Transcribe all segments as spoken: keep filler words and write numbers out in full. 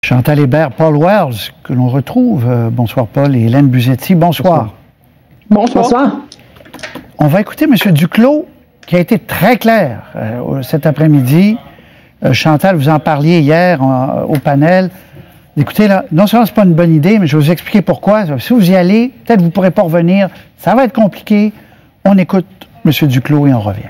Chantal Hébert, Paul Wells, que l'on retrouve. Euh, bonsoir Paul et Hélène Buzetti. Bonsoir. Bonsoir. Bonsoir. On va écouter M. Duclos, qui a été très clair euh, cet après-midi. Euh, Chantal, vous en parliez hier en, au panel. Écoutez, là, non seulement c'est pas une bonne idée, mais je vais vous expliquer pourquoi. Si vous y allez, peut-être vous ne pourrez pas revenir. Ça va être compliqué. On écoute M. Duclos et on revient.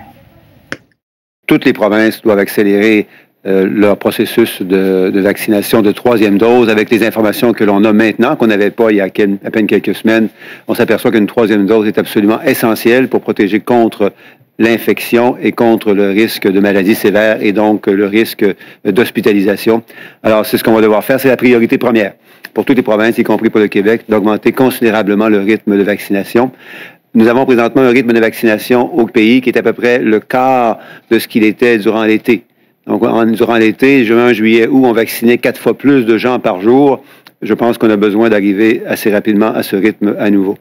Toutes les provinces doivent accélérer euh, leur processus de, de vaccination de troisième dose avec les informations que l'on a maintenant, qu'on n'avait pas il y a quel, à peine quelques semaines. On s'aperçoit qu'une troisième dose est absolument essentielle pour protéger contre l'infection et contre le risque de maladie sévère et donc le risque d'hospitalisation. Alors, c'est ce qu'on va devoir faire. C'est la priorité première pour toutes les provinces, y compris pour le Québec, d'augmenter considérablement le rythme de vaccination. Nous avons présentement un rythme de vaccination au pays qui est à peu près le quart de ce qu'il était durant l'été. Donc, en, durant l'été, juin, juillet, août, on vaccinait quatre fois plus de gens par jour. Je pense qu'on a besoin d'arriver assez rapidement à ce rythme à nouveau.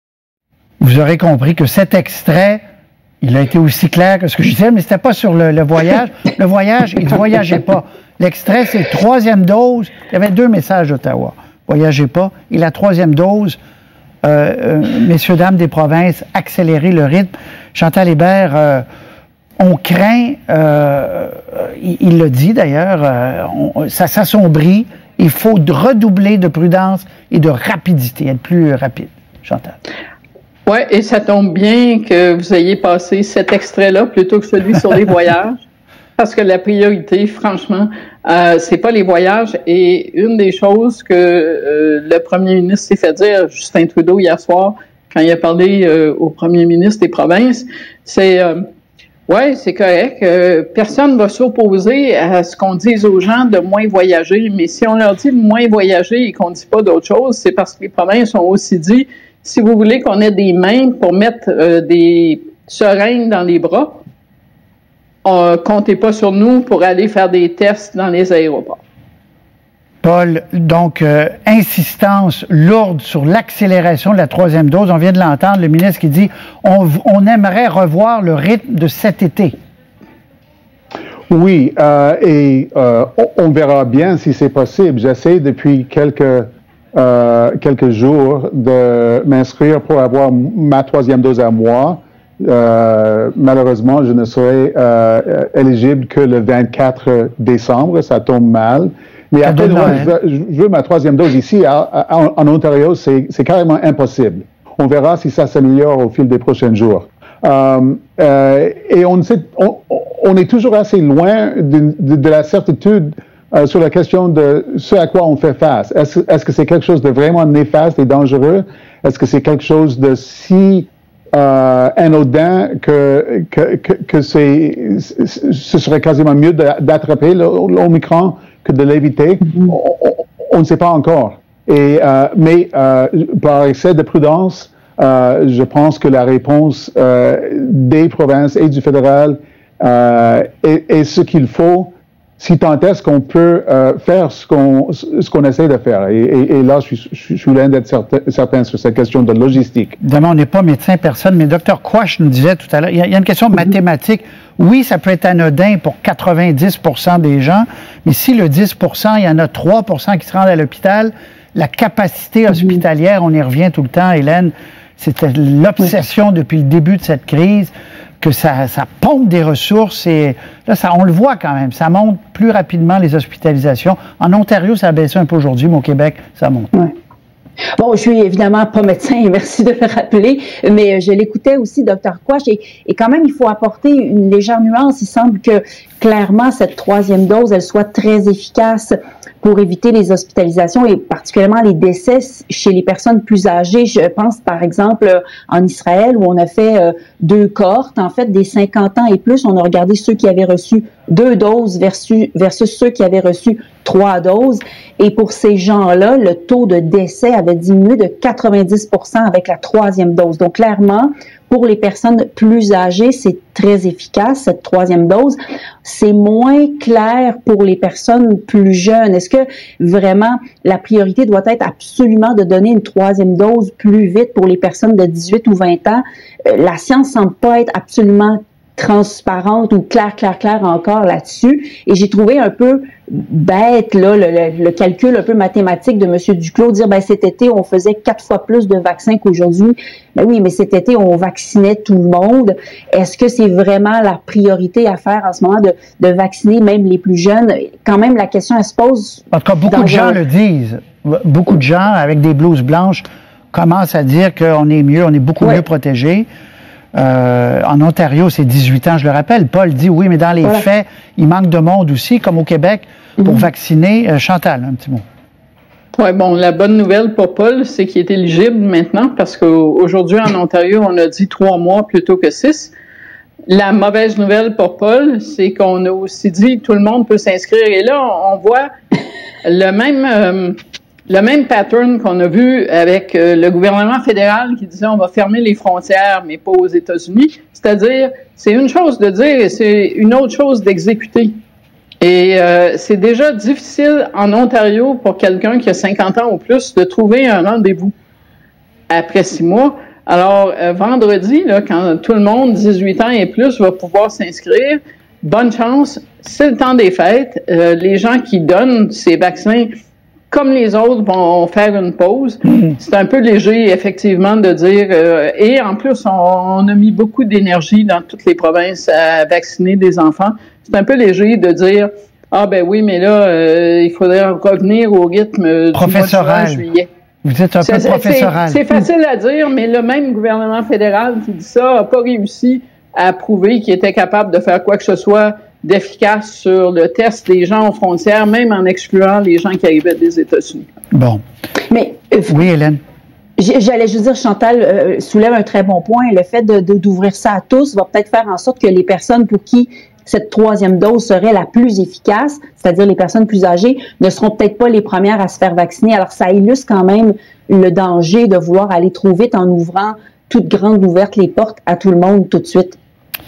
Vous aurez compris que cet extrait, il a été aussi clair que ce que je disais, mais c'était pas sur le, le voyage. Le voyage, il ne voyageait pas. L'extrait, c'est troisième dose. Il y avait deux messages d'Ottawa. Voyagez pas. Et la troisième dose, euh, euh, messieurs, dames des provinces, accélérer le rythme. Chantal Hébert, euh, on craint, euh, il, il le dit d'ailleurs, euh, ça s'assombrit. Il faut redoubler de prudence et de rapidité, être plus rapide. Chantal. Oui, et ça tombe bien que vous ayez passé cet extrait-là plutôt que celui sur les voyages, parce que la priorité, franchement, euh, c'est pas les voyages. Et une des choses que euh, le premier ministre s'est fait dire, Justin Trudeau, hier soir, quand il a parlé euh, au premier ministre des provinces, c'est euh, ouais, c'est correct. Euh, personne ne va s'opposer à ce qu'on dise aux gens de moins voyager, mais si on leur dit de moins voyager et qu'on ne dit pas d'autre chose, c'est parce que les provinces ont aussi dit, si vous voulez qu'on ait des mains pour mettre euh, des seringues dans les bras, euh, comptez pas sur nous pour aller faire des tests dans les aéroports. Paul, donc, euh, insistance lourde sur l'accélération de la troisième dose. On vient de l'entendre, le ministre qui dit on, on aimerait revoir le rythme de cet été. Oui, euh, et euh, on, on verra bien si c'est possible. J'essaie depuis quelques... Euh, quelques jours de m'inscrire pour avoir ma troisième dose à moi. Euh, malheureusement, je ne serai euh, éligible que le vingt-quatre décembre. Ça tombe mal. Mais après, moi, je, veux, je veux ma troisième dose ici à, à, en Ontario. C'est carrément impossible. On verra si ça s'améliore au fil des prochains jours. Euh, euh, et on, sait, on, on est toujours assez loin de, de, de la certitude Euh, sur la question de ce à quoi on fait face. Est-ce est-ce que c'est quelque chose de vraiment néfaste et dangereux? Est-ce que c'est quelque chose de si euh, anodin que, que, que, que c'est, ce serait quasiment mieux d'attraper l'Omicron que de l'éviter? Mm-hmm. on, on ne sait pas encore. Et, euh, mais euh, par excès de prudence, euh, je pense que la réponse euh, des provinces et du fédéral euh, est, est ce qu'il faut. Si tant est-ce qu'on peut euh, faire ce qu'on ce qu'on essaie de faire. Et, et, et là, je suis, je suis loin d'être certain, certain sur cette question de logistique. Évidemment, on n'est pas médecin, personne, mais Dr Quach nous disait tout à l'heure, il, il y a une question de mathématique. Oui, ça peut être anodin pour quatre-vingt-dix pour cent des gens, mais si le dix pour cent, il y en a trois pour cent qui se rendent à l'hôpital, la capacité hospitalière, on y revient tout le temps, Hélène, c'était l'obsession depuis le début de cette crise, que ça, ça pompe des ressources et là, ça, on le voit quand même, ça monte plus rapidement les hospitalisations. En Ontario, ça a baissé un peu aujourd'hui, mais au Québec, ça monte. Ouais. Bon, je suis évidemment pas médecin, et merci de le rappeler, mais je l'écoutais aussi, docteur Quach, et, et quand même, il faut apporter une légère nuance. Il semble que, clairement, cette troisième dose, elle soit très efficace pour éviter les hospitalisations et particulièrement les décès chez les personnes plus âgées. Je pense, par exemple, en Israël, où on a fait euh, deux cohortes, en fait, des cinquante ans et plus. On a regardé ceux qui avaient reçu deux doses versus, versus ceux qui avaient reçu trois doses. Et pour ces gens-là, le taux de décès avait diminué de quatre-vingt-dix pour cent avec la troisième dose. Donc, clairement, pour les personnes plus âgées, c'est très efficace, cette troisième dose. C'est moins clair pour les personnes plus jeunes. Est-ce que vraiment la priorité doit être absolument de donner une troisième dose plus vite pour les personnes de dix-huit ou vingt ans? Euh, la science semble pas être absolument transparente ou claire, claire, claire encore là-dessus. Et j'ai trouvé un peu bête là, le, le, le calcul un peu mathématique de M. Duclos, dire ben cet été, on faisait quatre fois plus de vaccins qu'aujourd'hui. Ben oui, mais cet été, on vaccinait tout le monde. Est-ce que c'est vraiment la priorité à faire en ce moment de, de vacciner même les plus jeunes? Quand même, la question, elle se pose. En tout cas, beaucoup de gens un... le disent. Beaucoup de gens, avec des blouses blanches, commencent à dire qu'on est mieux, on est beaucoup ouais. mieux protégés. Euh, en Ontario, c'est dix-huit ans, je le rappelle. Paul dit oui, mais dans les voilà. faits, il manque de monde aussi, comme au Québec, pour mmh. vacciner. Euh, Chantal, un petit mot. Oui, bon, la bonne nouvelle pour Paul, c'est qu'il est éligible maintenant, parce qu'aujourd'hui, en Ontario, on a dit trois mois plutôt que six. La mauvaise nouvelle pour Paul, c'est qu'on a aussi dit que tout le monde peut s'inscrire. Et là, on voit le même... Euh, Le même pattern qu'on a vu avec euh, le gouvernement fédéral qui disait on va fermer les frontières, mais pas aux États-Unis. C'est-à-dire, c'est une chose de dire et c'est une autre chose d'exécuter. Et euh, c'est déjà difficile en Ontario pour quelqu'un qui a cinquante ans ou plus de trouver un rendez-vous après six mois. Alors, euh, vendredi, là, quand tout le monde, dix-huit ans et plus, va pouvoir s'inscrire, bonne chance, c'est le temps des fêtes. Euh, les gens qui donnent ces vaccins, comme les autres, vont faire une pause. Mmh. C'est un peu léger, effectivement, de dire... Euh, et en plus, on, on a mis beaucoup d'énergie dans toutes les provinces à vacciner des enfants. C'est un peu léger de dire, ah ben oui, mais là, euh, il faudrait revenir au rythme du mois de juin, juillet. Vous êtes un peu professoral. C'est facile à dire, mais le même gouvernement fédéral qui dit ça n'a pas réussi à prouver qu'il était capable de faire quoi que ce soit d'efficace sur le test des gens aux frontières, même en excluant les gens qui arrivaient des États-Unis. Bon. Mais, euh, oui, Hélène. J'allais juste dire, Chantal euh, soulève un très bon point. Le fait de, de, d'ouvrir ça à tous va peut-être faire en sorte que les personnes pour qui cette troisième dose serait la plus efficace, c'est-à-dire les personnes plus âgées, ne seront peut-être pas les premières à se faire vacciner. Alors, ça illustre quand même le danger de vouloir aller trop vite en ouvrant toutes grandes ouvertes les portes à tout le monde tout de suite.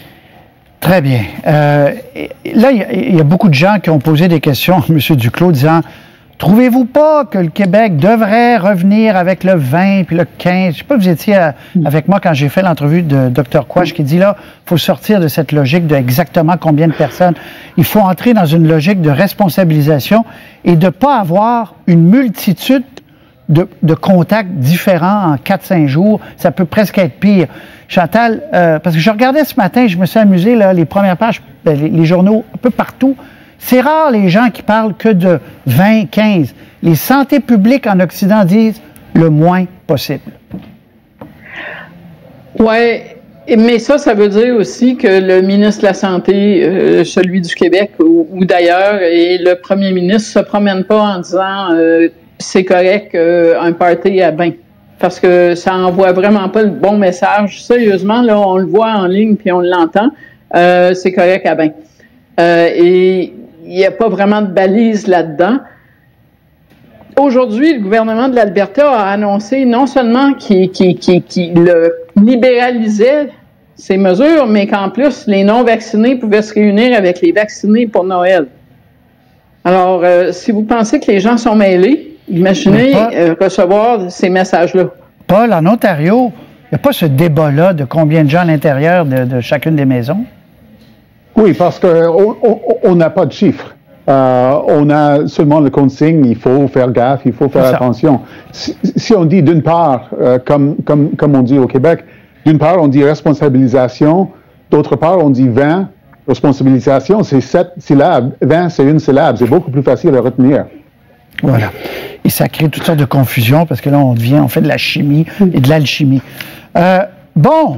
Très bien. Euh, là, il y, y a beaucoup de gens qui ont posé des questions à M. Duclos disant « Trouvez-vous pas que le Québec devrait revenir avec le vingt puis le quinze? » Je sais pas, vous étiez à, avec moi quand j'ai fait l'entrevue de Dr Quach qui dit là, il faut sortir de cette logique de exactement combien de personnes. Il faut entrer dans une logique de responsabilisation et de ne pas avoir une multitude de, de contacts différents en quatre cinq jours. Ça peut presque être pire. Chantal, euh, parce que je regardais ce matin, je me suis amusé, là, les premières pages, les, les journaux, un peu partout. C'est rare les gens qui parlent que de vingt, quinze. Les santé publiques en Occident disent le moins possible. Oui, mais ça, ça veut dire aussi que le ministre de la Santé, euh, celui du Québec ou, ou d'ailleurs, et le premier ministre se promènent pas en disant euh, c'est correct euh, un party à bain. Parce que ça envoie vraiment pas le bon message. Sérieusement, là, on le voit en ligne puis on l'entend. Euh, c'est correct à bain. Euh, et il n'y a pas vraiment de balise là-dedans. Aujourd'hui, le gouvernement de l'Alberta a annoncé non seulement qu'il qu'il, qu'il, qu'il le libéralisait, ces mesures, mais qu'en plus, les non-vaccinés pouvaient se réunir avec les vaccinés pour Noël. Alors, euh, si vous pensez que les gens sont mêlés, imaginez Paul, euh, recevoir ces messages-là. Paul, en Ontario, il n'y a pas ce débat-là de combien de gens à l'intérieur de, de chacune des maisons? Oui, parce qu'on n'a pas de chiffres. Euh, on a seulement le consigne, il faut faire gaffe, il faut faire attention. Si, si on dit d'une part, euh, comme, comme, comme on dit au Québec, d'une part on dit responsabilisation, d'autre part on dit vingt. Responsabilisation, c'est sept syllabes, vingt c'est une syllabe, c'est beaucoup plus facile à retenir. Voilà. Et ça crée toutes sortes de confusions parce que là, on devient, on fait de la chimie et de l'alchimie. Euh, bon,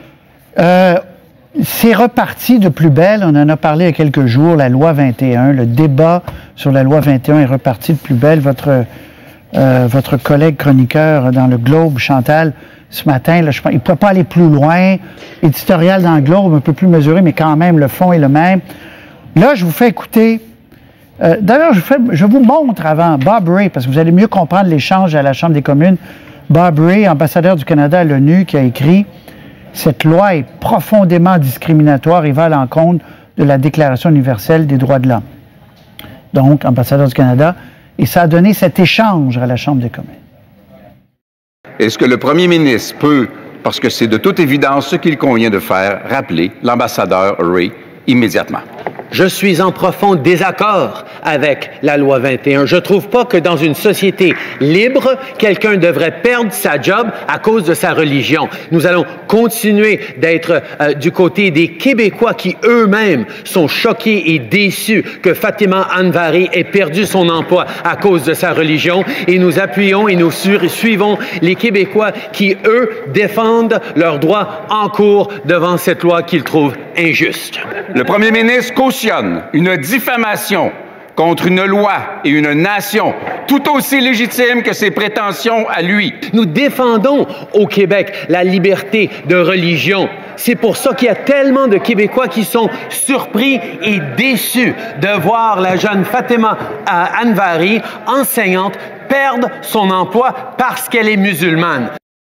euh, c'est reparti de plus belle. On en a parlé il y a quelques jours, la loi vingt et un. Le débat sur la loi vingt et un est reparti de plus belle. Votre, euh, votre collègue chroniqueur dans le Globe, Chantal, ce matin, là, je pense, il ne peut pas aller plus loin. Éditorial dans le Globe, on ne peut plus mesurer, mais quand même, le fond est le même. Là, je vous fais écouter... Euh, D'ailleurs, je, je vous montre avant Bob Rae, parce que vous allez mieux comprendre l'échange à la Chambre des communes. Bob Rae, ambassadeur du Canada à l'ONU, qui a écrit « Cette loi est profondément discriminatoire et va à l'encontre de la Déclaration universelle des droits de l'homme. » Donc, ambassadeur du Canada, et ça a donné cet échange à la Chambre des communes. Est-ce que le premier ministre peut parce que c'est de toute évidence ce qu'il convient de faire, rappeler l'ambassadeur Ray immédiatement. Je suis en profond désaccord avec la loi vingt et un. Je trouve pas que dans une société libre, quelqu'un devrait perdre sa job à cause de sa religion. Nous allons continuer d'être euh, du côté des Québécois qui eux-mêmes sont choqués et déçus que Fatima Anvari ait perdu son emploi à cause de sa religion, et nous appuyons et nous suivons les Québécois qui, eux, défendent leurs droits en cours devant cette loi qu'ils trouvent injuste. Le premier ministre cautionne une diffamation contre une loi et une nation tout aussi légitime que ses prétentions à lui. Nous défendons au Québec la liberté de religion. C'est pour ça qu'il y a tellement de Québécois qui sont surpris et déçus de voir la jeune Fatima Anvari, enseignante, perdre son emploi parce qu'elle est musulmane.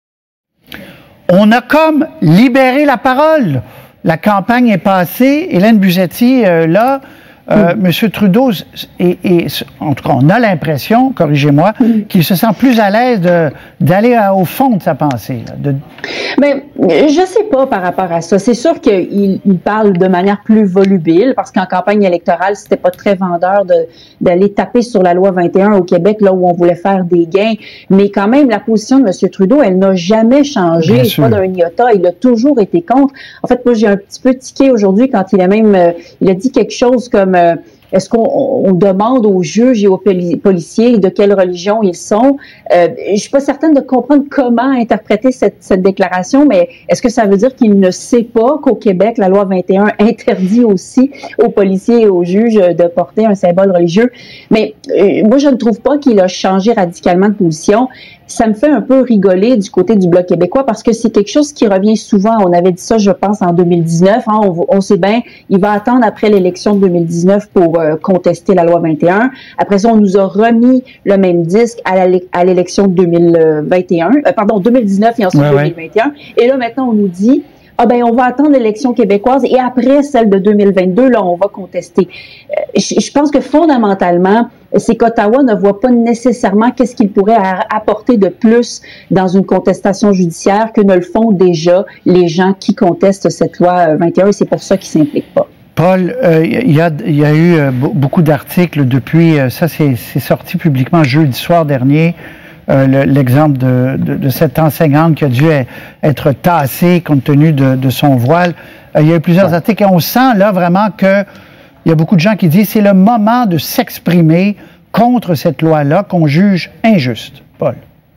On a comme libéré la parole. La campagne est passée. Hélène Buzzetti, euh, là, euh, mm. M. Trudeau, et, et, en tout cas, on a l'impression, corrigez-moi, mm. qu'il se sent plus à l'aise d'aller au fond de sa pensée. Là, de... Mais je sais pas par rapport à ça. C'est sûr qu'il il parle de manière plus volubile, parce qu'en campagne électorale, c'était pas très vendeur d'aller taper sur la loi vingt et un au Québec, là où on voulait faire des gains. Mais quand même, la position de M. Trudeau, elle n'a jamais changé, pas d'un iota. Il a toujours été contre. En fait, moi, j'ai un petit peu tiqué aujourd'hui quand il a même, euh, il a dit quelque chose comme euh, est-ce qu'on on demande aux juges et aux policiers de quelle religion ils sont? Euh, je suis pas certaine de comprendre comment interpréter cette, cette déclaration, mais est-ce que ça veut dire qu'il ne sait pas qu'au Québec, la loi vingt et un interdit aussi aux policiers et aux juges de porter un symbole religieux? Mais euh, moi, je ne trouve pas qu'il a changé radicalement de position. Ça me fait un peu rigoler du côté du Bloc québécois parce que c'est quelque chose qui revient souvent. On avait dit ça, je pense, en deux mille dix-neuf. Hein, on, on sait bien, il va attendre après l'élection de deux mille dix-neuf pour euh, contester la loi vingt et un. Après ça, on nous a remis le même disque à l'élection de deux mille vingt et un. Euh, pardon, deux mille dix-neuf et ensuite ouais, deux mille vingt et un. Ouais. Et là, maintenant, on nous dit... Ah ben on va attendre l'élection québécoise et après celle de deux mille vingt-deux, là, on va contester. Euh, je, je pense que fondamentalement, c'est qu'Ottawa ne voit pas nécessairement qu'est-ce qu'il pourrait apporter de plus dans une contestation judiciaire que ne le font déjà les gens qui contestent cette loi vingt et un, et c'est pour ça qu'ils ne s'impliquent pas. Paul, euh, il y a, y a eu euh, beaucoup d'articles depuis, euh, ça c'est sorti publiquement jeudi soir dernier, Euh, l'exemple de, de, de cette enseignante qui a dû être tassée compte tenu de, de son voile. Euh, il y a eu plusieurs ouais. articles et on sent là vraiment que il y a beaucoup de gens qui disent c'est le moment de s'exprimer contre cette loi-là qu'on juge injuste. Paul.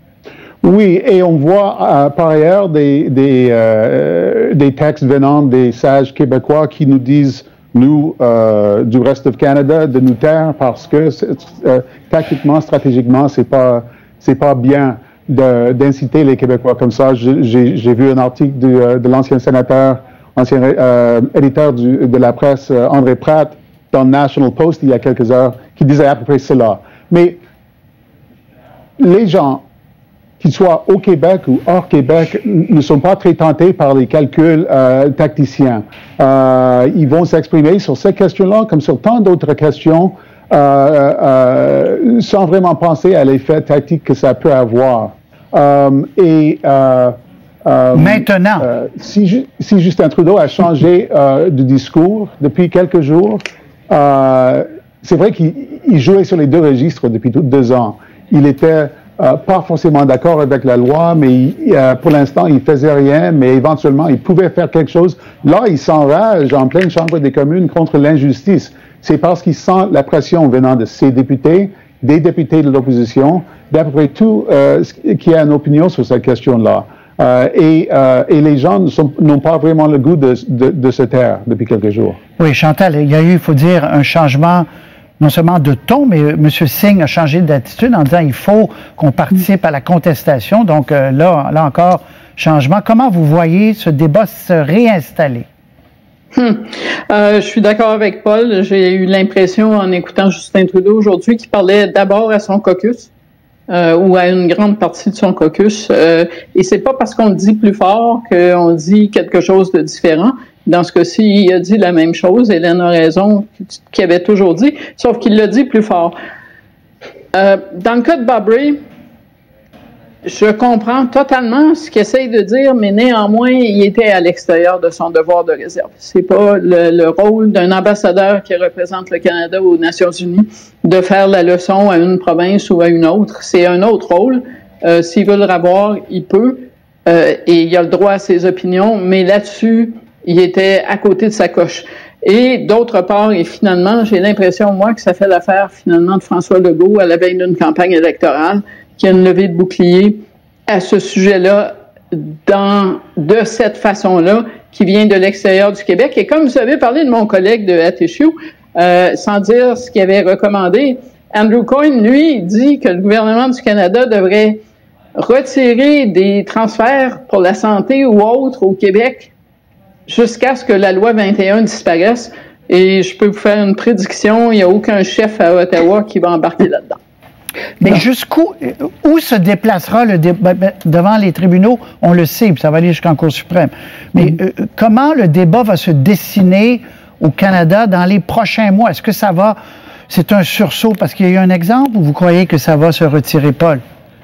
Oui, et on voit euh, par ailleurs des, des, euh, des textes venant des sages québécois qui nous disent nous, euh, du reste du Canada, de nous taire parce que euh, tactiquement, stratégiquement, c'est pas c'est pas bien d'inciter les Québécois comme ça. J'ai vu un article de, de l'ancien sénateur, ancien euh, éditeur du, de la presse, euh, André Pratt, dans National Post il y a quelques heures, qui disait à peu près cela. Mais les gens, qu'ils soient au Québec ou hors Québec, ne sont pas très tentés par les calculs euh, tacticiens. Euh, ils vont s'exprimer sur ces questions-là comme sur tant d'autres questions, Euh, euh, sans vraiment penser à l'effet tactique que ça peut avoir. Euh, et euh, euh, maintenant, euh, si, si Justin Trudeau a changé euh, de discours depuis quelques jours, euh, c'est vrai qu'il jouait sur les deux registres depuis deux ans. Il était euh, pas forcément d'accord avec la loi, mais il, euh, pour l'instant, il faisait rien, mais éventuellement, il pouvait faire quelque chose. Là, il s'enrage en pleine Chambre des communes contre l'injustice. C'est parce qu'il sent la pression venant de ses députés, des députés de l'opposition, d'à peu près tout euh, qui a une opinion sur cette question-là. Euh, et, euh, et les gens n'ont pas vraiment le goût de, de, de se taire depuis quelques jours. Oui, Chantal, il y a eu, il faut dire, un changement non seulement de ton, mais M. Singh a changé d'attitude en disant il faut qu'on participe à la contestation. Donc euh, là, là encore, changement. Comment vous voyez ce débat se réinstaller? Hum. Euh, je suis d'accord avec Paul. J'ai eu l'impression, en écoutant Justin Trudeau aujourd'hui, qu'il parlait d'abord à son caucus, euh, ou à une grande partie de son caucus. Euh, et c'est pas parce qu'on le dit plus fort qu'on dit quelque chose de différent. Dans ce cas-ci, il a dit la même chose. Hélène a raison, qu'il avait toujours dit, sauf qu'il l'a dit plus fort. Euh, dans le cas de Bob Rae, Je comprends totalement ce qu'il essaye de dire, mais néanmoins, il était à l'extérieur de son devoir de réserve. C'est pas le, le rôle d'un ambassadeur qui représente le Canada aux Nations Unies de faire la leçon à une province ou à une autre. C'est un autre rôle. Euh, s'il veut le avoir, il peut, euh, et il a le droit à ses opinions, mais là-dessus, il était à côté de sa coche. Et d'autre part, et finalement, j'ai l'impression, moi, que ça fait l'affaire, finalement, de François Legault à la veille d'une campagne électorale, qui a une levée de bouclier à ce sujet-là, dans, de cette façon-là, qui vient de l'extérieur du Québec. Et comme vous avez parlé de mon collègue de A T S U, euh, sans dire ce qu'il avait recommandé, Andrew Coyne, lui, dit que le gouvernement du Canada devrait retirer des transferts pour la santé ou autres au Québec jusqu'à ce que la loi vingt et un disparaisse. Et je peux vous faire une prédiction, il n'y a aucun chef à Ottawa qui va embarquer là-dedans. Mais jusqu'où où se déplacera le débat devant les tribunaux? On le sait, ça va aller jusqu'en Cour suprême. Mais mm. euh, comment le débat va se dessiner au Canada dans les prochains mois? Est-ce que ça va... C'est un sursaut parce qu'il y a eu un exemple ou vous croyez que ça va se retirer, Paul?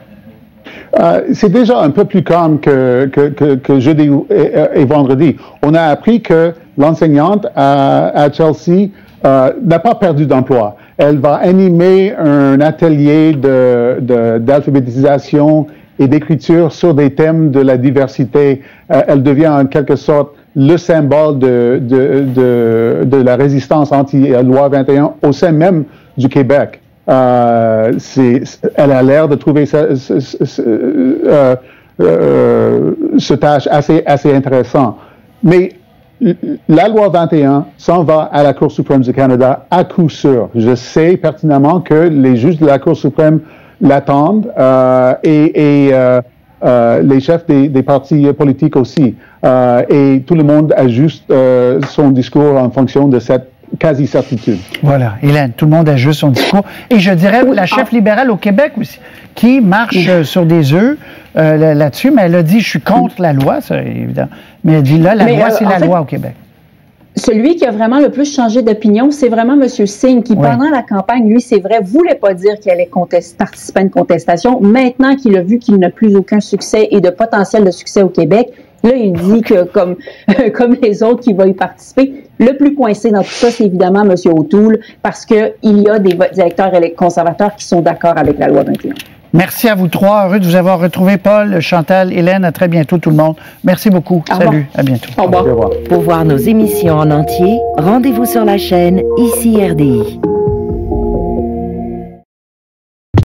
Euh, c'est déjà un peu plus calme que, que, que, que jeudi et, et vendredi. On a appris que l'enseignante à, à Chelsea euh, n'a pas perdu d'emploi. Elle va animer un atelier de, de, d'alphabétisation et d'écriture sur des thèmes de la diversité. Euh, elle devient en quelque sorte le symbole de, de, de, de la résistance anti-loi vingt et un au sein même du Québec. Euh, c'est, elle a l'air de trouver ce, ce, ce, euh, euh, ce tâche assez, assez intéressant. Mais la loi vingt et un s'en va à la Cour suprême du Canada à coup sûr. Je sais pertinemment que les juges de la Cour suprême l'attendent euh, et, et euh, euh, les chefs des, des partis politiques aussi. Euh, et tout le monde ajuste euh, son discours en fonction de cette quasi-certitude. Voilà, Hélène, tout le monde ajuste son discours. Et je dirais la chef libérale au Québec aussi, qui marche euh, sur des œufs euh, là-dessus, mais elle a dit, je suis contre la loi, c'est évident. Mais elle dit, là, la mais loi, euh, c'est la fait, loi au Québec. Celui qui a vraiment le plus changé d'opinion, c'est vraiment M. Singh, qui, oui. pendant la campagne, lui, c'est vrai, voulait pas dire qu'il allait contester, participer à une contestation. Maintenant qu'il a vu qu'il n'a plus aucun succès et de potentiel de succès au Québec, là, il dit que, comme, comme les autres qui vont y participer, le plus coincé dans tout ça, c'est évidemment M. O'Toole, parce qu'il y a des directeurs conservateurs qui sont d'accord avec la loi vingt et un. Merci à vous trois. Heureux de vous avoir retrouvé, Paul, Chantal, Hélène. À très bientôt, tout le monde. Merci beaucoup. Au Salut. À bientôt. Au revoir. Pour voir nos émissions en entier, rendez-vous sur la chaîne Ici R D I.